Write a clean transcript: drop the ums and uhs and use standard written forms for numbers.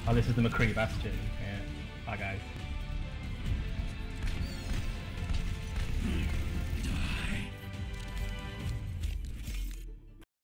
Oh, this is the McCree Bastion. Yeah. Bye, guys.